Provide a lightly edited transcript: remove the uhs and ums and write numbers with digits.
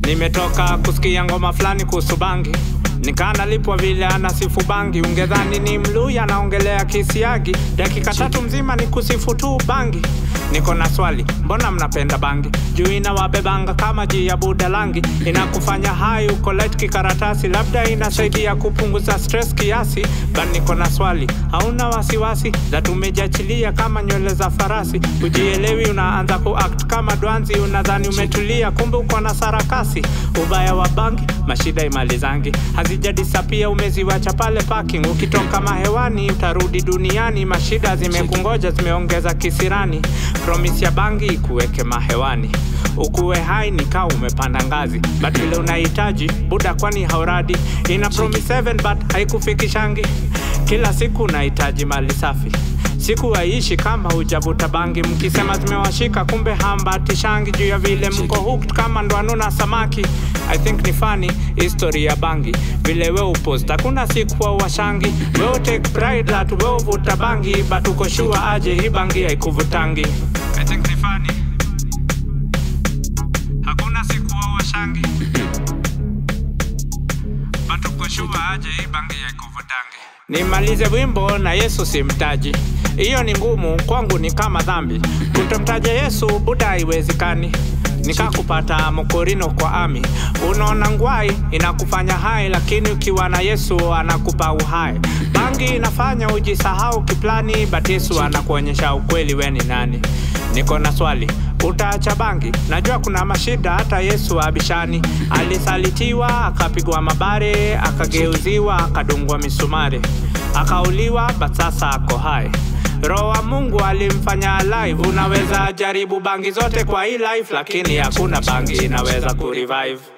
Nimetoka kusikia ngoma fulani kuhusu bangi, nikana lipwa vile anasifu bangi. Ungedhani ni Mluya naongelea kisiagi, dakika 3 mzima ni kusifu tu bangi. Niko na swali, mbona mnapenda bangi? Juu inawabebanga kama ji ya budalangi, inakufanya hai uko light kikaratasi, labda inasaidia kupunguza stress kiasi. But niko na swali, hauna wasiwasi? La tumejachilia kama nywele za farasi, ujielewi unaanza kuact kama dwanzi, unadhani umetulia kumbe uko na sarakasi. Ubaya wa bangi, mashida imalizangi, hazijadisapia umeziwacha pale parking. Ukitoka mahewani utarudi duniani, mashida zimekungoja zimeongeza kisirani. Promise ya bangi ikuweke mahewani, ukuwe hai nika umepanda ngazi, but vile unahitaji buda kwani hauradi. Ina promise 7 but haikufikishangi, kila siku unahitaji mali safi. Siku haishi kama hujavuta bangi, mkisema zimewashika kumbe hambatishangi. Juu ya vile mko hooked kama ndwano na samaki. I think ni funny history ya bangi, vile we upost hakuna siku wa washangi. We take pride that we uvuta bangi, but uko sure aje hii bangi haikuvutangi. I think ni funny, hakuna siku wa washangi, but uko sure aje hii bangi haikuvutangi. Nimalize wimbo na Yesu simtaji, iyo ni ngumu kwangu, ni kama dhambi kutomtaja Yesu buda haiwezekani. Nikakupata mokorino kwa ami, unaona ngwai inakufanya hai, lakini ukiwa na Yesu anakupa uhai. Bangi inafanya ujisahau kiplani, but Yesu anakuonyesha ukweli we ni nani. Niko na swali, utaacha bangi? Najua kuna mashida hata Yesu abishani. Alisalitiwa, akapigwa mabare, akageuziwa, akadungwa misumari, akauliwa, but sasa ako hai. Roho wa Mungu alimfanya alive. Unaweza jaribu bangi zote kwa hii life, lakini hakuna bangi inaweza kurevive.